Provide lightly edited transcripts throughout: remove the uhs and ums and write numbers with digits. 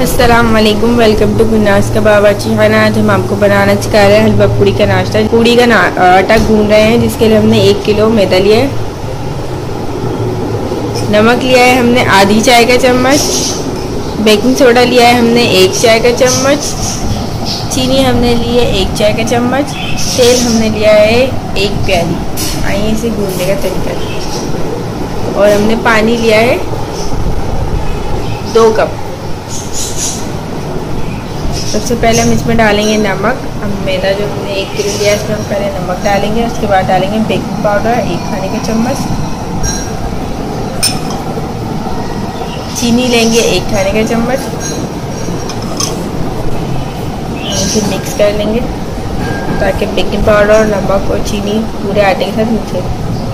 अस्सलाम वालेकुम, welcome to गुन्नास का बावर्ची खाना। आज हम आपको बनाना सिखा रहे हैं हलवा पूड़ी का नाश्ता। पूड़ी का आटा गूंद रहे हैं, जिसके लिए हमने 1 किलो मैदा लिया है। नमक लिया है हमने आधी चाय का चम्मच। बेकिंग सोडा लिया है हमने 1 चाय का चम्मच। चीनी हमने ली है 1 चाय का चम्मच। तेल हमने लिया है 1 प्याली। आइए इसे गूंदने का तरीका। और हमने पानी लिया है 2 कप। सबसे पहले हम इसमें डालेंगे नमक। हम मैदा जो हमने 1 किलो लिया है इसमें हम पहले नमक डालेंगे। उसके बाद डालेंगे बेकिंग पाउडर 1 खाने का चम्मच। चीनी लेंगे 1 खाने का चम्मच। इसे मिक्स कर लेंगे ताकि बेकिंग पाउडर और नमक और चीनी पूरे आटे के साथ मिक्स हो।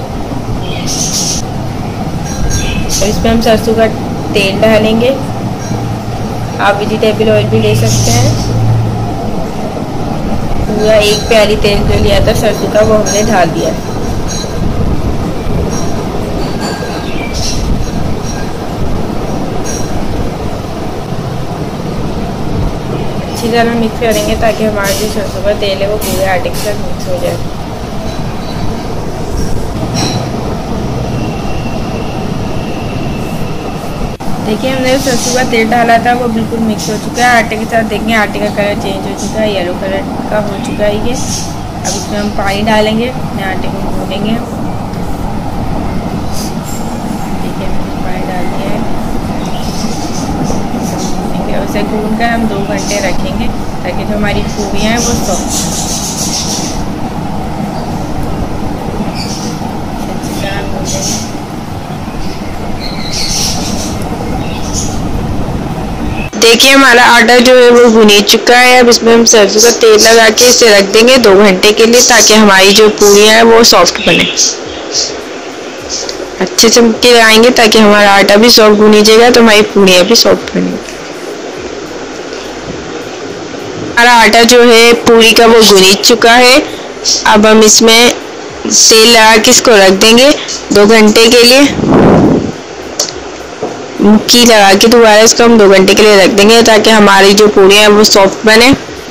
और इसमें हम सरसों का तेल डालेंगे। आप वेजिटेबल ऑयल भी ले सकते हैं। पूरा 1 प्याली तेल जो लिया था सरसों का वो हमने ढाल दिया। अच्छी तरह मिक्स करेंगे ताकि हमारा जो सरसों का तेल है वो पूरे आटे के साथ मिक्स हो जाए। देखिए हमने जो सरसों का तेल डाला था वो बिल्कुल मिक्स हो चुका है आटे के साथ। देखिए आटे का कलर चेंज हो चुका है, येलो कलर का हो चुका है ये। अब इसमें हम पानी डालेंगे, अपने आटे को भूनेंगे। देखिए हमने पानी डाल दिया है। देखिए उसे भून कर हम 2 घंटे रखेंगे ताकि जो हमारी पूरियाँ हैं वो सॉफ्ट अच्छी तरह भूनेंगे। देखिए हमारा आटा जो है वो भुनी चुका है। अब इसमें हम सरसों का तेल लगा के इसे रख देंगे 2 घंटे के लिए ताकि हमारी जो पूरियाँ हैं वो सॉफ्ट बने। अच्छे से मुक्की लगाएंगे ताकि हमारा आटा भी सॉफ्ट भुनी जाएगा तो हमारी पूरियाँ भी सॉफ्ट बनेंगी। हमारा आटा जो है पूरी का वो भुनी चुका है। अब हम इसमें तेल लगा के इसको रख देंगे 2 घंटे के लिए। मुक्की लगा के दोबारा इसको हम 2 घंटे के लिए रख देंगे ताकि हमारी जो पूरियाँ हैं वो सॉफ्ट बने।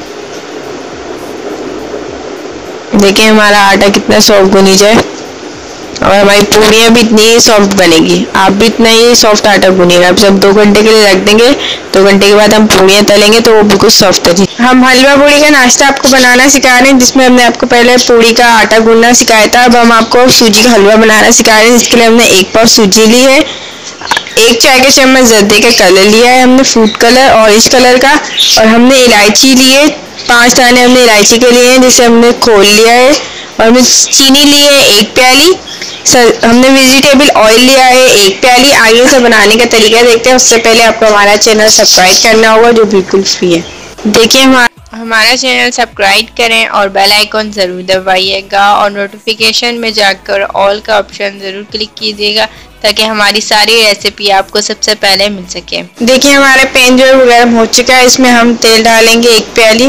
देखिए हमारा आटा कितना सॉफ्ट भुनी जाए और हमारी पूरियाँ भी इतनी ही सॉफ्ट बनेगी। आप भी इतना ही सॉफ्ट आटा भुनिएगा। अब सब 2 घंटे के लिए रख देंगे। 2 घंटे के बाद हम पूरियाँ तलेंगे तो वो बिल्कुल सॉफ्ट है। हम हलवा पूड़ी का नाश्ता आपको बनाना सिखा रहे हैं, जिसमें हमने आपको पहले पूड़ी का आटा गूंदना सिखाया था। अब हम आपको सूजी का हलवा बनाना सिखा रहे हैं, जिसके लिए हमने 1 पाव सूजी ली है। 1 चाय का चम्मच जर्दे का कलर लिया है हमने, फूड कलर ऑरेंज कलर का। और हमने इलायची लिए 5 दाने हमने इलायची के लिए हैं, जिसे हमने खोल लिया है। और हमने चीनी ली है 1 प्याली। हमने वेजिटेबल ऑयल लिया है 1 प्याली। आगे से बनाने का तरीका देखते हैं। उससे पहले आपको हमारा चैनल सब्सक्राइब करना होगा जो बिल्कुल फ्री है। देखिए हमारा चैनल सब्सक्राइब करें और बेल आइकॉन ज़रूर दबाइएगा और नोटिफिकेशन में जाकर ऑल का ऑप्शन ज़रूर क्लिक कीजिएगा ताकि हमारी सारी रेसिपी आपको सबसे पहले मिल सके। देखिए हमारा पैन जो है वो गर्म हो चुका है। इसमें हम तेल डालेंगे 1 प्याली।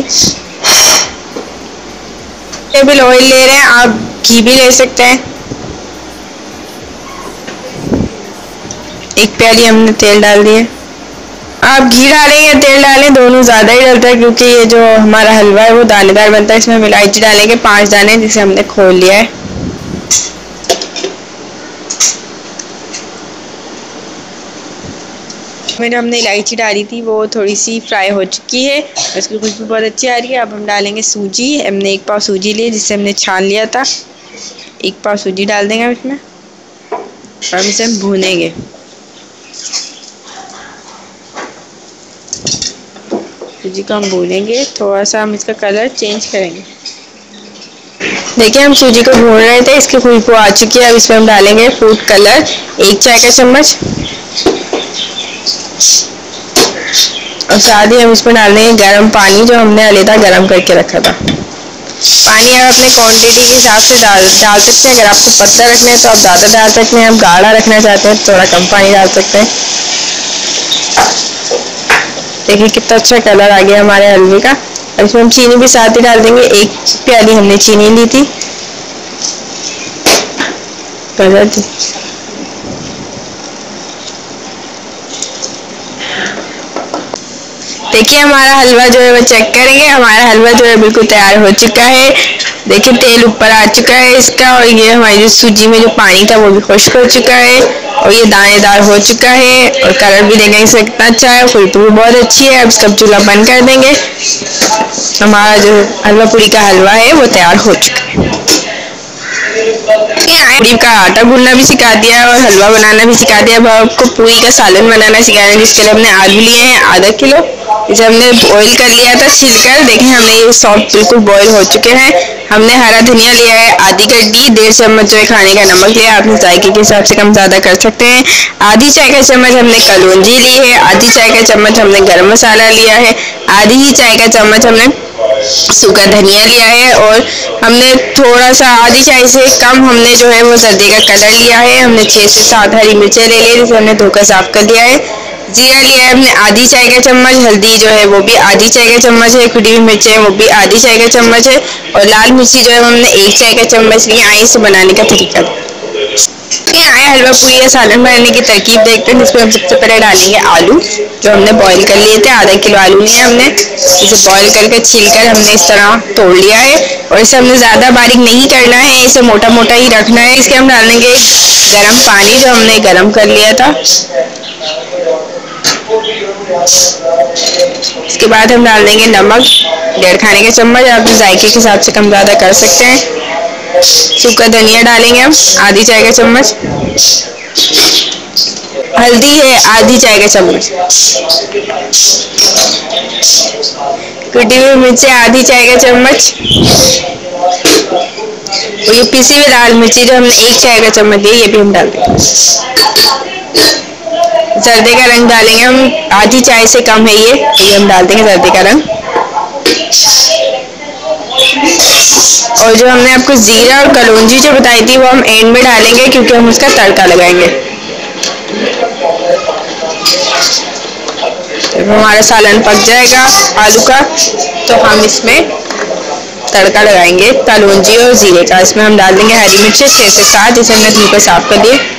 टेबल ऑयल ले रहे हैं, आप घी भी ले सकते हैं। 1 प्याली हमने तेल डाल दिया। आप घी डालें या तेल डालें, दोनों ज़्यादा ही डलता है क्योंकि ये जो हमारा हलवा है वो दानेदार बनता है। इसमें हम इलायची डालेंगे 5 दाने, जिसे हमने खोल लिया है। में जो हमने इलायची डाली थी वो थोड़ी सी फ्राई हो चुकी है, उसकी खुशबू बहुत अच्छी आ रही है। अब हम डालेंगे सूजी। हमने 1 पाव सूजी ली जिसे हमने छान लिया था। 1 पाव सूजी डाल देंगे इसमें और हम इसे भूनेंगे। सूजी को हम भूनेंगे, थोड़ा सा हम इसका कलर चेंज करेंगे। देखिए हम सूजी को भून रहे थे, इसकी खुशबू आ चुकी है। अब इसमें हम डालेंगे फूड कलर 1 चाय का चम्मच। और साथ ही हम इसमें डाल देंगे गर्म पानी जो हमने अलग गर्म करके रखा था। पानी आप अपने क्वांटिटी के हिसाब से डाल सकते हैं। अगर आपको पतला रखना है तो आप ज़्यादा डाल सकते हैं। आप गाढ़ा रखना चाहते हैं तो थोड़ा कम पानी डाल सकते हैं। देखिए कितना अच्छा कलर आ गया हमारे हलवे का। अब इसमें हम चीनी भी साथ ही डाल देंगे। 1 प्याली हमने चीनी ली थी। देखिए हमारा हलवा जो है वो चेक करेंगे। हमारा हलवा जो है बिल्कुल तैयार हो चुका है। देखिए तेल ऊपर आ चुका है इसका, और ये हमारी जो सूजी में जो पानी था वो भी खुश्क हो चुका है, और ये दानेदार हो चुका है, और कलर भी देखेंगे इसका कितना अच्छा है, खुशबू भी बहुत अच्छी है। अब इसका चूल्हा बंद कर देंगे। हमारा जो हलवा पूरी का हलवा है वो तैयार हो चुका है। पूरी का आटा गूंदना भी सिखा दिया और हलवा बनाना भी सिखा दिया। अब आपको पूरी का सालन बनाना सिखा रहे हैं, जिसके लिए हमने आलू लिए हैं आधा किलो, इसे हमने बॉईल कर लिया था छिलकर। देखें हमने ये सॉफ्ट बिल्कुल बॉईल हो चुके हैं। हमने हरा धनिया लिया है आधी गड्डी, 1.5 चम्मच जो है खाने का नमक लिया, आप जायके के हिसाब से कम ज़्यादा कर सकते हैं। आधी चाय का चम्मच हमने कलौंजी ली है, आधी चाय का चम्मच हमने गरम मसाला लिया है, आधी ही चाय का चम्मच हमने सूखा धनिया लिया है, और हमने थोड़ा सा आधी चाय से कम हमने जो है वो सर्दी का कलर लिया है। हमने 6 से 7 हरी मिर्चें ले ली, जिसे हमने धोकर साफ कर लिया है। जीरा लिया है हमने आधी चाय का चम्मच, हल्दी जो है वो भी आधी चाय का चम्मच है, कुटी हुई मिर्चें हैं वो भी आधी चाय का चम्मच है, और लाल मिर्ची जो है हमने 1 चाय का चम्मच ली। आइए इसे बनाने का तरीका आए हलवा पूरी या सालन बनाने की तरकीब देखते हैं। जिसमें हम सबसे पहले डालेंगे आलू, जो हमने बॉईल कर लिए थे। आधा किलो आलू लिए हमने, इसे बॉईल करके छीलकर हमने इस तरह तोड़ लिया है, और इसे हमने ज़्यादा बारीक नहीं करना है, इसे मोटा मोटा ही रखना है। इसके हम डालेंगे गरम पानी, जो हमने गरम कर लिया था। इसके बाद हम डाल देंगे नमक 1.5 खाने का चम्मच, आप जायके के हिसाब से कम ज़्यादा कर सकते हैं। सूखा धनिया डालेंगे हम आधी चाय का चम्मच, हल्दी है आधी चाय का चम्मच, कुटी हुई मिर्ची आधी चाय का चम्मच, और ये पिसी हुई लाल मिर्ची जो हमने 1 चाय का चम्मच दी, ये भी हम डाल देंगे। जर्दे का रंग डालेंगे हम, आधी चाय से कम है ये हम डाल देंगे जर्दे का रंग। और जो हमने आपको जीरा और कलौंजी जो बताई थी वो हम एंड में डालेंगे, क्योंकि हम उसका तड़का लगाएंगे। जब हमारा सालन पक जाएगा आलू का, तो हम इसमें तड़का लगाएंगे कलौंजी और जीरे का। इसमें हम डाल देंगे हरी मिर्चें 6 से 7, जिसे हमने धुलकर साफ कर दिए,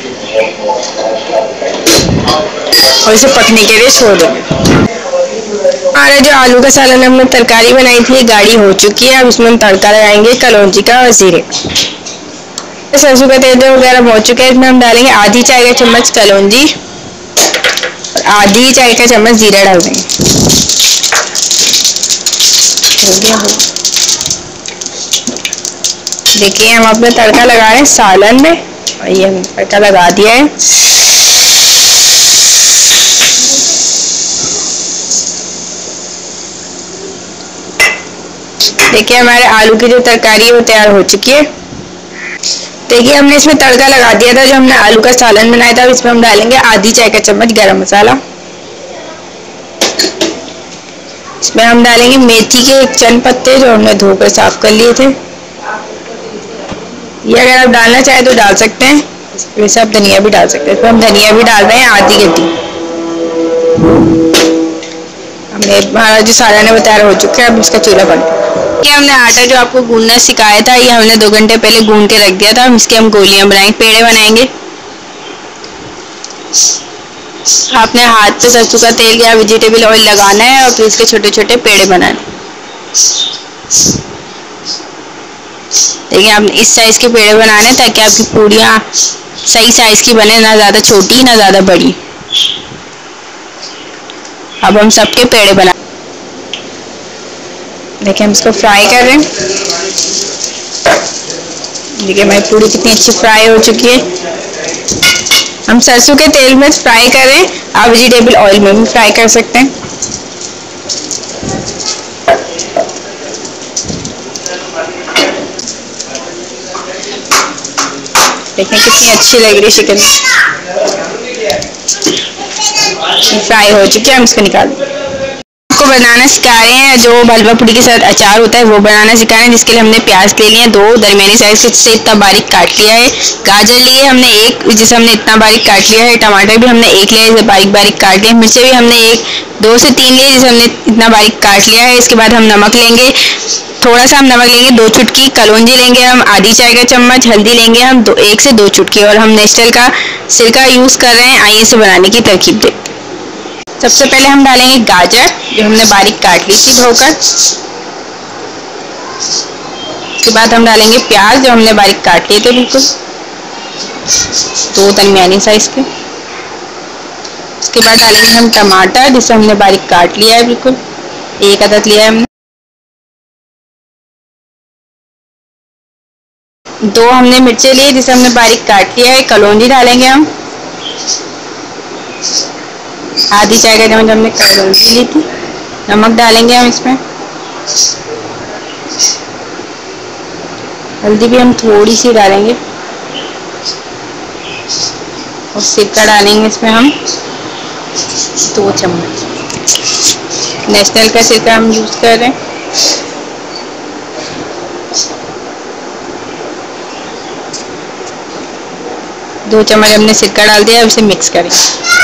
और इसे पकने के लिए छोड़ देंगे। हमारा जो आलू का सालन हमने तरकारी बनाई थी गाढ़ी हो चुकी है। अब इसमें हम तड़का लगाएंगे कलौंजी का और जीरे का। सरसों का तेल जो गरम हो चुका है, इसमें हम डालेंगे आधी चाय का चम्मच कलौंजी और आधी चाय का चम्मच जीरा डाल देंगे। देखिए हम अपना तड़का लगा रहे हैं सालन में, और ये हमने तड़का लगा दिया है। देखिए हमारे आलू की जो तरकारी है वो तैयार हो चुकी है। देखिए हमने इसमें तड़का लगा दिया था, जो हमने आलू का सालन बनाया था। इसमें हम डालेंगे आधी चाय का चम्मच गरम मसाला, इसमें हम डालेंगे मेथी के 1 चंद पत्ते, जो हमने धोकर साफ कर लिए थे। ये अगर आप डालना चाहे तो डाल सकते हैं, वैसे आप धनिया भी डाल सकते हैं। इसमें हम धनिया भी डाल रहे हैं आधी गड्डी। हमारा जो सालन है वो तैयार हो चुका है। अब इसका चूल्हा बंद। ये हमने आटा जो आपको गूंदना सिखाया था, ये हमने 2 घंटे पहले गूंद के रख दिया था। हम इसके हम गोलियां बनाएंगे, पेड़े बनाएंगे। आपने हाथ पे सरसों का तेल या वेजिटेबल ऑयल लगाना है, और फिर इसके छोटे छोटे पेड़े बनाने। देखिए आपने इस साइज के पेड़े बनाने हैं, ताकि आपकी पूड़ियाँ सही साइज की बने, ना ज़्यादा छोटी ना ज़्यादा बड़ी। अब हम सबके पेड़े बना, देखिए हम इसको फ्राई कर रहे हैं। देखिए हमारी पूड़ी कितनी अच्छी फ्राई हो चुकी है। हम सरसों के तेल में फ्राई कर रहे हैं, आप वेजिटेबल ऑयल में भी फ्राई कर सकते हैं। देखिए कितनी अच्छी लग रही है चिकन, फ्राई हो चुकी है। हम इसको निकाल दें। आपको बनाना सिखा रहे हैं, जो हलवा पूड़ी के साथ अचार होता है वो बनाना सिखा रहे हैं। जिसके लिए हमने प्याज ले लिए हैं 2 दरमियानी साइज से इतना बारीक काट लिया है। गाजर लिए हमने 1, जिसे हमने इतना बारीक काट लिया है। टमाटर भी हमने 1 लिया है, जिसे बारीक बारीक काट लिया है। मिर्चें भी हमने 2 से 3 लिए, जिसे हमने इतना बारीक काट लिया है। इसके बाद हम नमक लेंगे, थोड़ा सा हम नमक लेंगे, 2 चुटकी। कलौंजी लेंगे हम आधी चाय का चम्मच। हल्दी लेंगे हम 1 से 2 चुटकी, और हम नेस्टल का सिरका यूज़ कर रहे हैं। आइए इसे बनाने की तरकीब देखते हैं। सबसे पहले हम डालेंगे गाजर जो हमने बारीक काट ली थी धोकर। उसके बाद हम डालेंगे प्याज जो हमने बारीक काट लिए थे बिल्कुल, 2 दरमियानी साइज के। उसके बाद डालेंगे हम टमाटर जिसे हमने बारीक काट लिया है बिल्कुल, 1 अदद लिया है हमने। 2 हमने मिर्चें लिए जिसे हमने बारीक काट लिया है। कलौंजी डालेंगे हम, आधी चाय का चम्मच हमने कलौंजी ली थी। नमक डालेंगे हम इसमें, हल्दी भी हम थोड़ी सी डालेंगे, और सिरका डालेंगे इसमें हम 2 चम्मच। नेशनल का सिरका हम यूज कर रहे हैं। दो चम्मच हमने सिरका डाल दिया, अब इसे मिक्स करेंगे।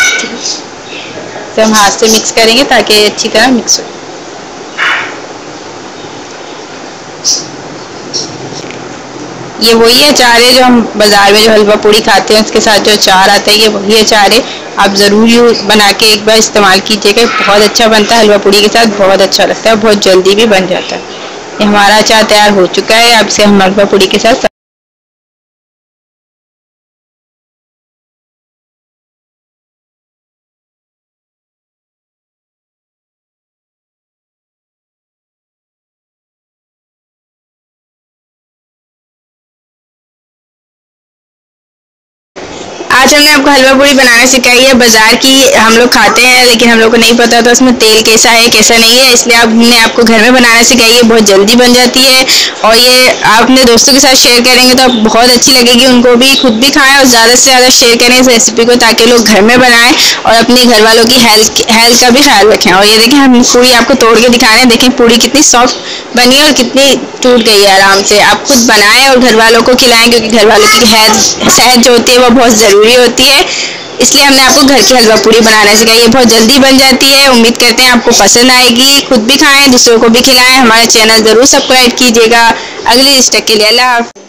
तो हम हाथ से मिक्स करेंगे ताकि अच्छी तरह मिक्स हो। ये वही अचार है जो हम बाजार में जो हलवा पूड़ी खाते हैं उसके साथ जो अचार आता है, ये वही अचार है। आप ज़रूर बना के एक बार इस्तेमाल कीजिएगा, बहुत अच्छा बनता है हलवा पूड़ी के साथ, बहुत अच्छा लगता है, बहुत जल्दी भी बन जाता है। ये हमारा अचार तैयार हो चुका है, अब से हम हलवा पूड़ी के साथ आज हमने आपको हलवा पूड़ी बनाना सिखाई है। बाजार की हम लोग खाते हैं लेकिन हम लोग को नहीं पता था उसमें तेल कैसा है कैसा नहीं है, इसलिए हमने आपको घर में बनाना सिखाई है। बहुत जल्दी बन जाती है और ये आप अपने दोस्तों के साथ शेयर करेंगे तो आप बहुत अच्छी लगेगी, उनको भी, खुद भी खाएं और ज़्यादा से ज़्यादा शेयर करें इस रेसिपी को ताकि लोग घर में बनाएं और अपने घर वालों की हेल्थ का भी ख्याल रखें। और ये देखें हम पूड़ी आपको तोड़ के दिखा रहे हैं, देखें पूड़ी कितनी सॉफ्ट बनी है और कितनी टूट गई है आराम से। आप खुद बनाएं और घर वालों को खिलाएं क्योंकि घर वालों की सेहत जो होती है वो बहुत ज़रूरी होती है, इसलिए हमने आपको घर की हलवा पूड़ी बनाना सिखाई। ये बहुत जल्दी बन जाती है। उम्मीद करते हैं आपको पसंद आएगी, खुद भी खाएं दूसरों को भी खिलाएं। हमारा चैनल ज़रूर सब्सक्राइब कीजिएगा। अगली डिश के लिए अल्लाह हाफ़िज़।